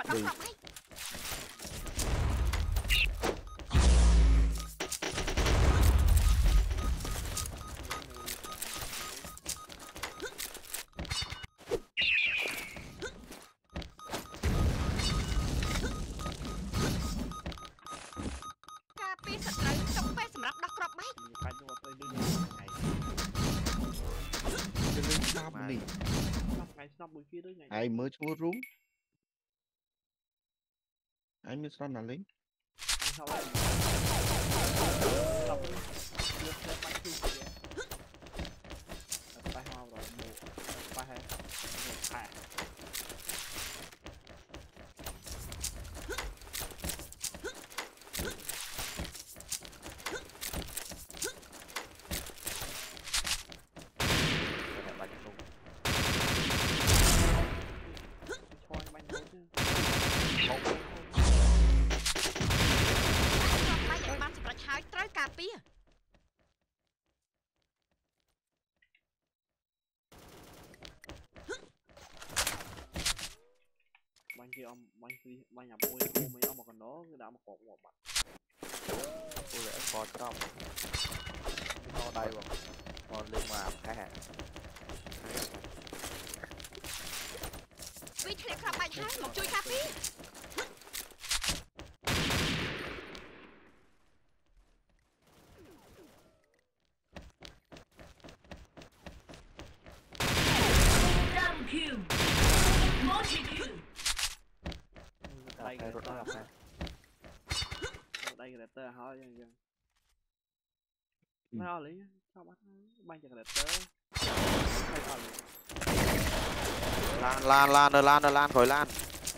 ai mới chúa rúng anh mới sao nào lính Bánh nhà môi mấy ông mà còn nó đã một cột một mặt tôi lại còn trong nó đây rồi còn lên mà cái hàng vì thế khắp bạch hai một chui cà phê đây là tơ hỏi dân nó lý sao bắt ban chặt là tơ lan khỏi lan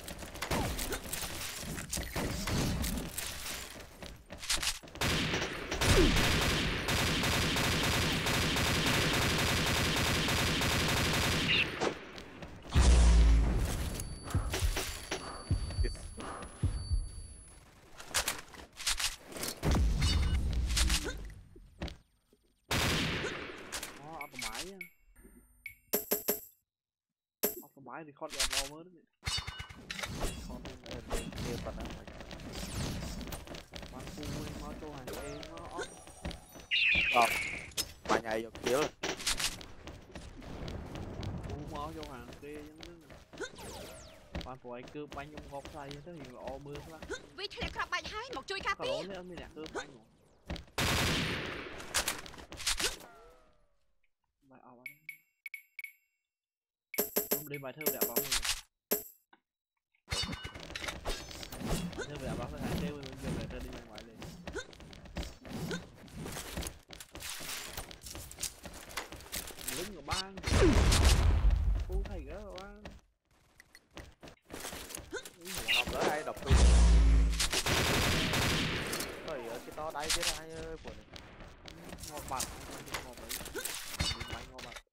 máy thì con lo mới đấy con kia phần đó bán phu nó cho hàng kia nó ót rồi mà nhảy vô chiếu phu nó cho hàng kia giống bán phu ai cứ bánh nhung góc say thế thì lo mưa lắm vì thế khắp bạch hai một chui cà phê thế mới nè cứ bánh rồi bài ao đi bài thơ đẹp lắm rồi thơ đẹp lắm phải kêu bây giờ bài thơ đi ra ngoài lên lính của bang phu thầy đó rồi bang đọc tới đây đọc tôi rồi ở cái to đây chứ ai ơi của ngọt bạc ngọt đấy máy ngọt bạc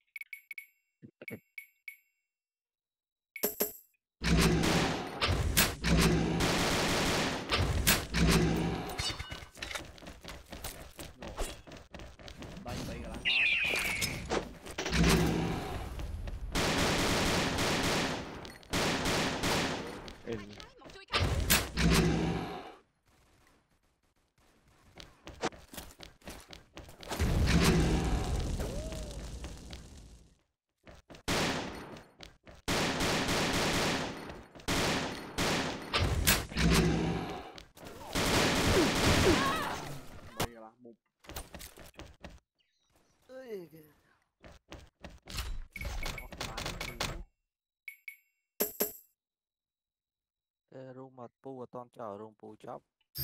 rung mặt pu toàn chờ rung pu chóc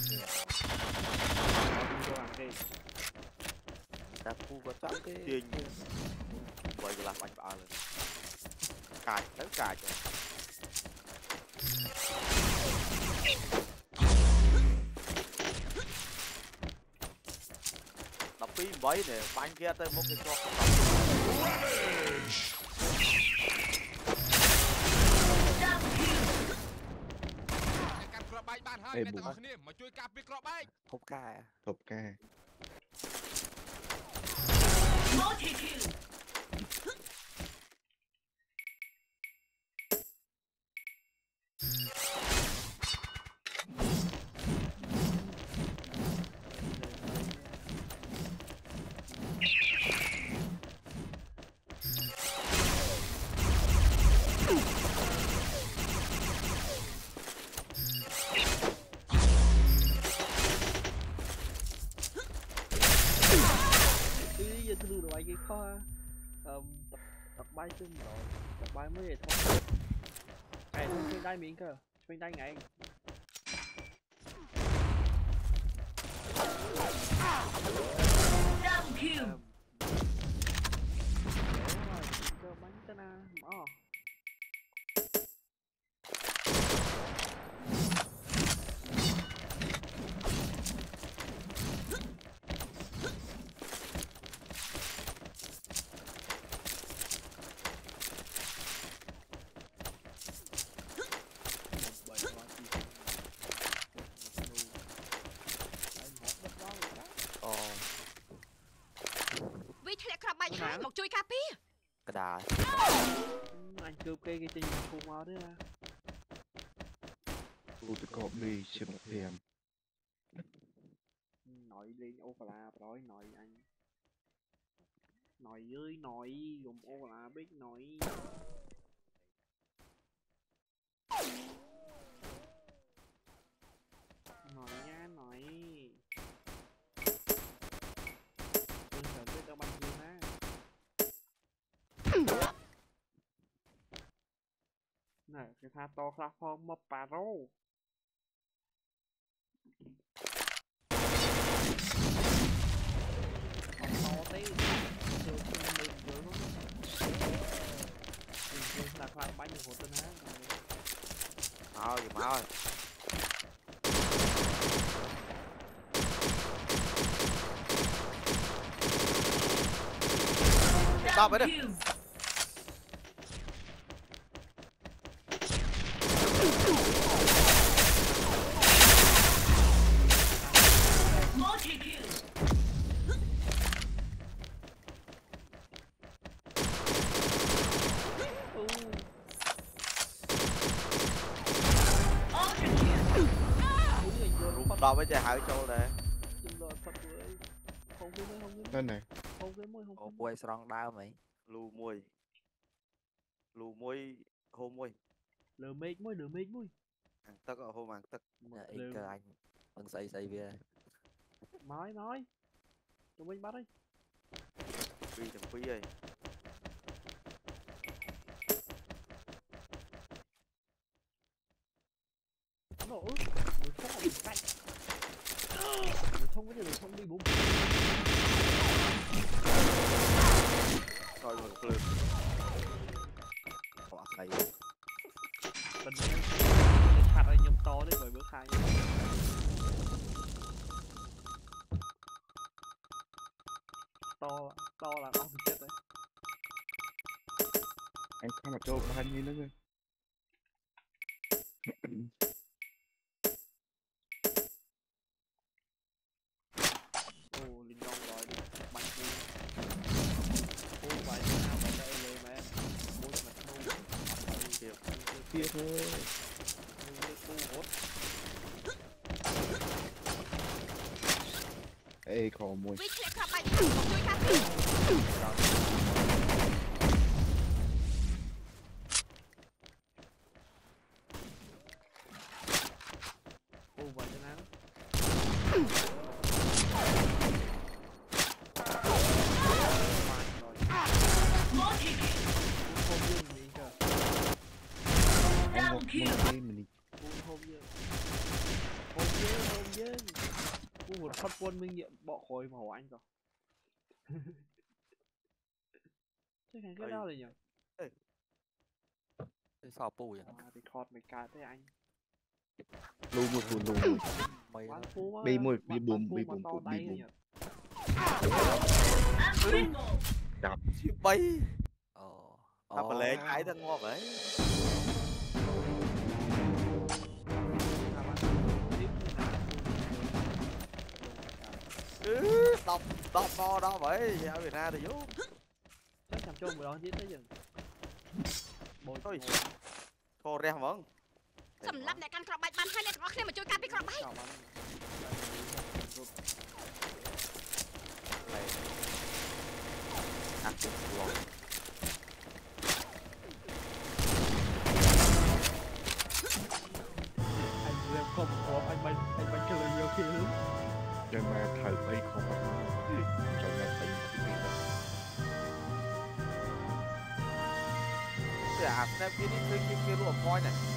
ta pu có chóc cái tiền vậy là bánh bạo rồi cài tới cài rồi đập phí mấy nè bánh kia tới một cái cho Ê bụng mà chui cà phê cọ bay hộp ca à hộp ca bay chung rồi bay mới vậy thôi này không chơi đai miệng cơ chơi đai ngày Double kill. cơ bánh tên à mở Viធ្លាក់គ្រាប់បាញ់ហើយមកជួយការពារ cái đà anh cướp cái chân không mau đấy à ឧបករណ៍ B 15 nội lên ô là rồi nội anh nội dưới nội dùng ô là biết nội nội nha nội tôi sợ biết đâu bao nhiêu má này cái pha to platform một bà rô to tí chưa được luôn đặt lại bánh của tôi hả máu gì máu rồi đọc vậy đi Multi-kill. Ultra kill. đọc với chạy hại châu nè không biết mới không biết นั่นไหน không biết mới không ồ biết quay xong đau mày lù muôi hô muôi lừa mệt mới tất ở hô màng tất in cơ anh vẫn xây về nói tụi mình bắt đi phi thằng phi ơi nó ướt người không bị cạnh người không có gì người không đi bụng rồi một lượt họ xây mình hạt ở nhôm to đấy rồi bước hai to là con chết đấy anh không mà cho ba như nữa thôi ô linh long rồi đi bắn đi ô bài nào bài đây lên mà bố mặt nâu kìa kia thôi hốt ê còn mùi វិធ្លាក់គ្រាប់បាញ់ហើយមកជួយការពារ ô bài thế nào Multi-kill. không dương gì cơ anh một mùi mình không dươngกูหมดพัดวนมึงเนี่ยบอกคอยมาหัวanh rồi thế cái đó là nhỉ cái sao pu vậy thì thọt mày cài tới anh lu mùi phù lu mùi mày quán phú á Bi mùi, bi bùm, quán bi phú mà bùm, to bùm, tay bi bùm. nhỉ Unbreakable. chi bay tao phải lấy cái thằng ngon vậy đọc to đó vậy ở Việt Nam thì vô chắc chăm chung rồi đó chứ tới dừng bồi thôi thô ra vẫn សម្រាប់អ្នកកាន់គ្រាប់បាញ់បានហើយអ្នកទាំងអស់គ្នាមកជួយការពារគ្រាប់បាញ់ này ăn được luôn anh em không có anh bánh chơi nhiều khi lắm cho mà thời bay không bắt nó cho nghe tình អាស្នេពគេនេះឃើញគេលក់អំផយណែ